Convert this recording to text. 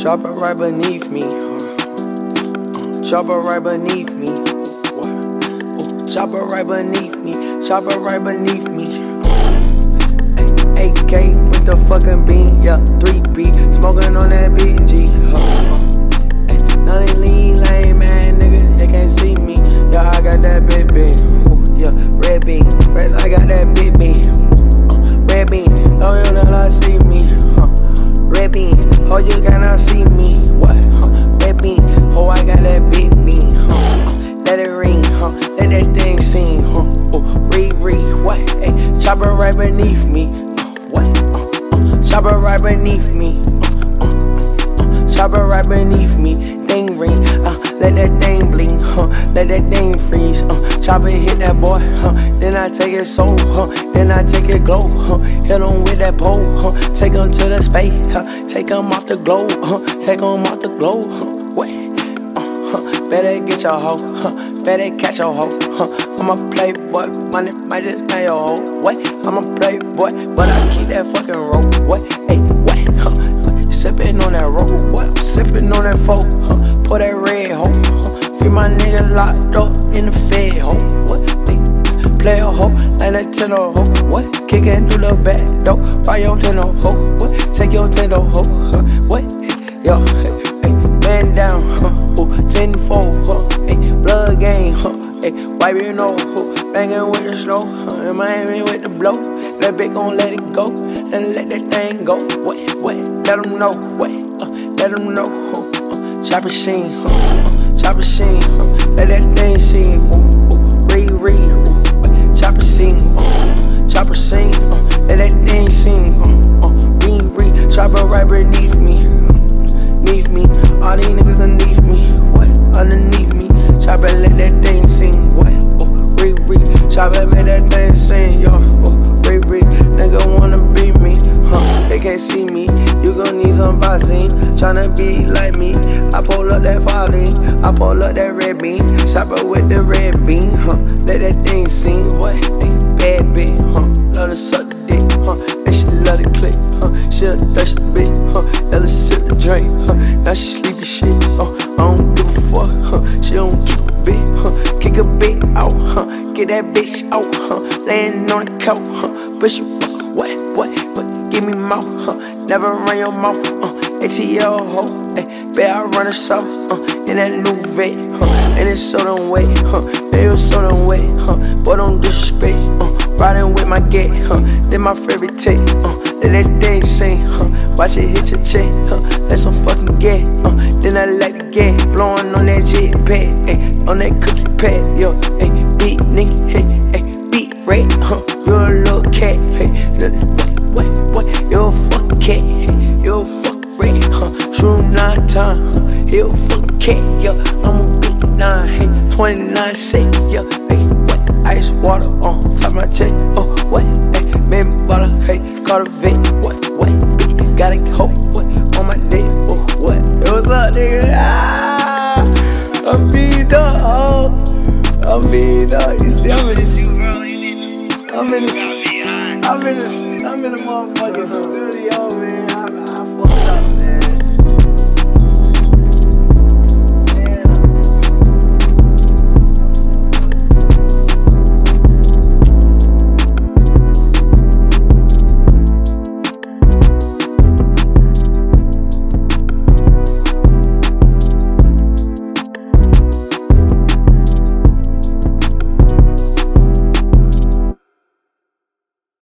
Chopper right beneath me. Chopper right beneath me. Chopper right beneath me. Chopper right beneath me. AK with the fucking bean, yeah, 3B, smoking on that BG. Now they lean lame, man, nigga, they can't see me. Yeah, I got that big bean, yeah, red bean, I got that big bean, red bean. Oh, you not see me, red bean. Oh, you cannot see me, what? Red bean. Oh, I got that big bean, let it ring, let that thing sing, read, what? Ay, chopper right beneath me. Chopper right beneath me, chopper right beneath me. Thing ring, let that thing bling, let that thing freeze. Chopper hit that boy, then I take it soul, then I take it glow, hit him with that pole, take him to the space, take him off the globe, take him off the globe. Better get your hoe, better catch your hoe. I'm a playboy, money might just pay your hoe. What? I'm a playboy, but I keep that fucking rope. What? Hey, what? Sippin' on that rope. What? I'm sippin' on that folk. Pour that red hoe. Free my nigga locked up in the fed hoe. What? Hey, play a hoe, like that Tendo hoe. What? Kickin' through the back door. Buy your Tendo hoe. What? Take your Tendo hoe. What? Yo, hey, man down. 10-4, hey, blood game, hey, wipe your nose, bangin' with the slow, in Miami with the blow. That bitch gon' let it go, and let that thing go. What, let them know, let them know. Chopper sheen, let that thing sing. Read, chopper sing, let that thing sing. Read, chopper right beneath me. All these niggas underneath me, underneath me. Chopper let that thing sing, read. Chopper let that thing sing, yo, read. Nigga wanna be me, they can't see me. You gon' need some Vaseline, tryna be like me. I pull up that Farley, I pull up that red bean. Chopper with the red bean, let that thing sing, what? Bad bitch, love to suck the dick, and she love to click, she a thirsty bitch, let her sip the drink, now she sleepy shit, I don't give a fuck, she don't keep a bit, kick a bit out, get that bitch out, laying on the couch, but she what, give me mouth, never run your mouth, ATL ho, bet I run a south, in that new vet, and it's so done wet, they was so done wet, but don't disrespect, riding with my get, then my favorite take, let that thing sing, watch it hit your chest, let some fucking get, then I like to get, blowing on that jet pad, on that cookie pad, yo, beat nigga, beat red, you a little cat, what, you a fucking cat, you a fucking red, shoot him 9 times, you a fucking cat, yo, I'm a big 9, 29 cents, yo, what, ice water on top of my chest, what, man butter, call the vet, what, bitch, got a hoe, what, on my dick, what, hey, what's up, nigga, I'm beat up, I'm beat up, you see, I'm in this, I'm in the motherfucking studio, man.